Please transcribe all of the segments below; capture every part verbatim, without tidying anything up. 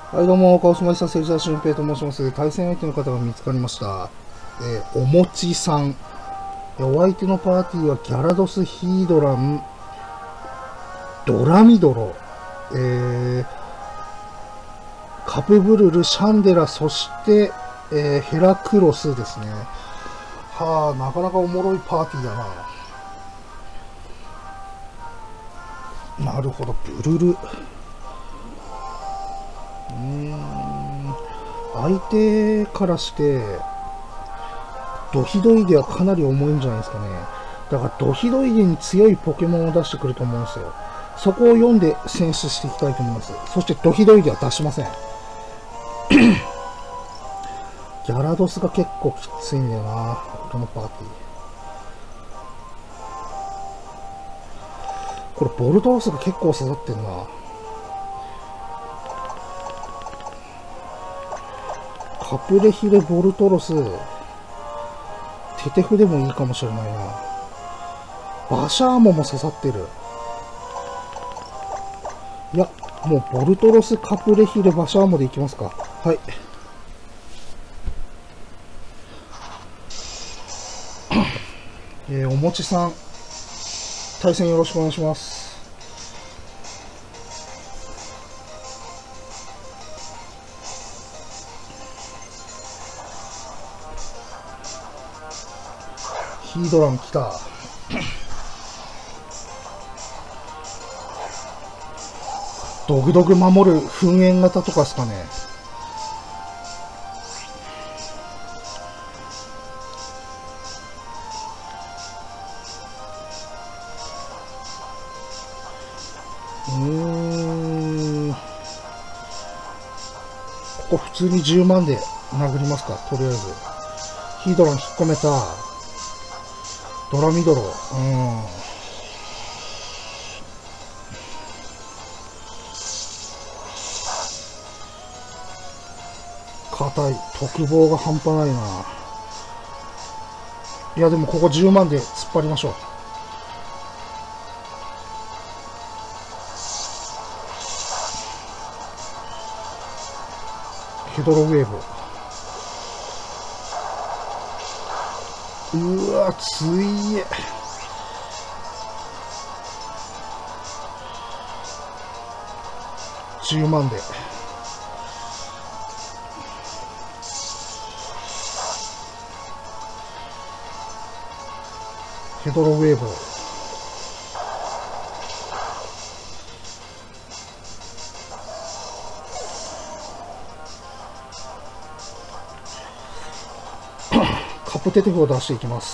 はい、どうも、川島さん、セルジャー俊平と申します。対戦相手の方が見つかりました。えー、おもちさん。お相手のパーティーはギャラドス、ヒードラン、ドラミドロ、えー、カプブルル、シャンデラ、そして、えー、ヘラクロスですね。はあ、なかなかおもろいパーティーだな。なるほど、ブルル。うーん、相手からして、ドヒドイゲはかなり重いんじゃないですかね。だからドヒドイゲに強いポケモンを出してくると思うんですよ。そこを読んで選出していきたいと思います。そしてドヒドイゲは出しません。ギャラドスが結構きついんだよな、このパーティー。これボルトロスが結構刺さってんな。カプレヒレボルトロス、テテフでもいいかもしれないな。バシャーモも刺さってる。いや、もうボルトロス、カプレヒレ、バシャーモでいきますか。はい。えー、おもちさん、対戦よろしくお願いします。ヒードラン来た。ドグドグ守る噴煙型とかですかね。うーん。ここ普通にじゅうまんで殴りますか、とりあえず。ヒードラン引っ込めた。ドラミドロ。うん。硬い。特防が半端ないな。いやでもここじゅうまんで突っ張りましょう。ヘドロウェーブ。うわ、ついえ。じゅうまんで。ヘドロウェーブ。カプテテフを出していきます。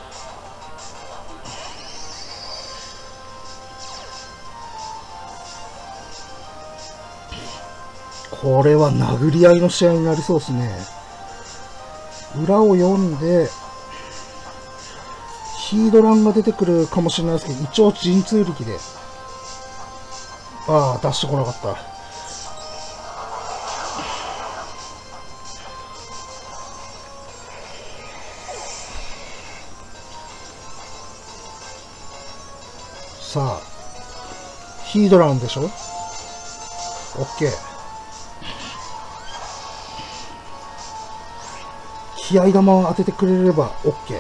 これは殴り合いの試合になりそうですね。裏を読んで、ヒードランが出てくるかもしれないですけど、一応陣痛力で。ああ、出してこなかった。さあ、ヒードランでしょ？ OK。気合玉を当ててくれれば OK。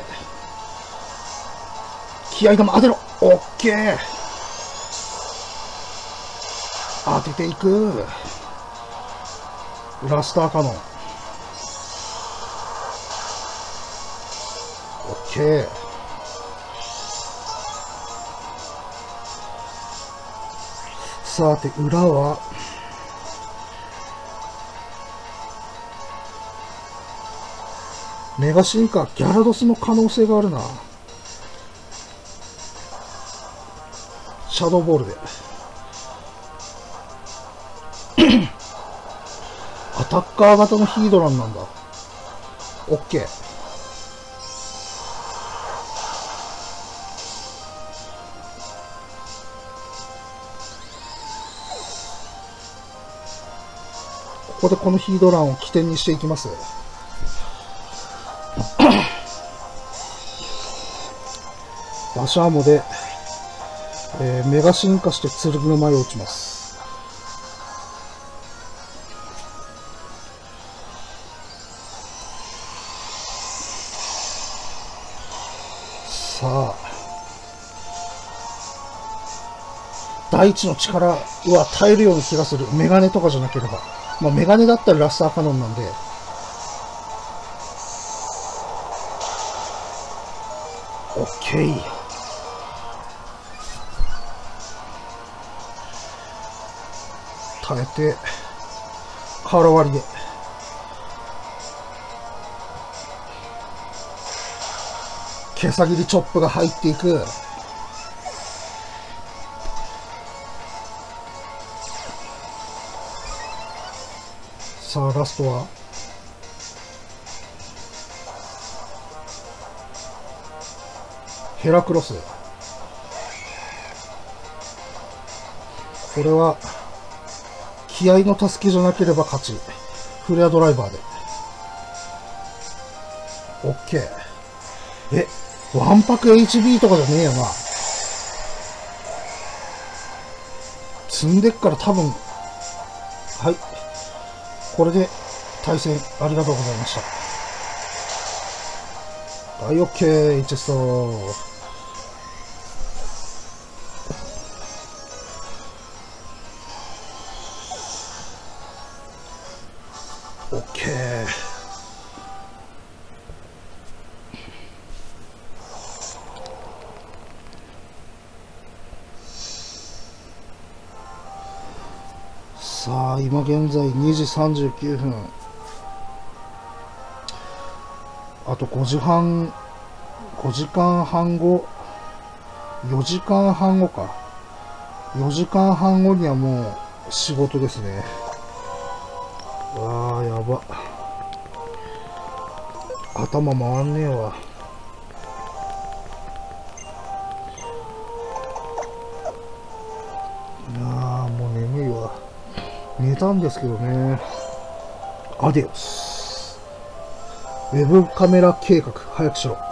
気合玉当てろ！ OK！ 当てていく。ラスターカノン。OK。さて、裏は、メガ進化、ギャラドスの可能性があるな。シャドーボールで。アタッカー型のヒードランなんだ。OK。ここでこのヒードランを起点にしていきます。バシャーモで、えー、メガ進化して剣の前を打ちます。 さあ、大地の力は耐えるような気がする。メガネとかじゃなければ。まあメガネだったらラスターカノンなんで。オッケー。耐えて、瓦割りで。毛さ切りチョップが入っていく。さあ、ラストはヘラクロス。これは気合の助けじゃなければ勝ち。フレアドライバーで OK。 え、わんぱく エイチビー とかじゃねえよな。積んでっから多分。はい、これで対戦ありがとうございました。はい、 OK。 チェストOK。 さあ、今現在にじさんじゅうきゅうふん。あとごじはん、ごじかんはんご、よじかんはんごか。よじかんはんごにはもう仕事ですね。わあ、やば。頭回んねえわ。いやー、もう眠いわ。寝たんですけどね。アディオス。ウェブカメラ計画、早くしろ。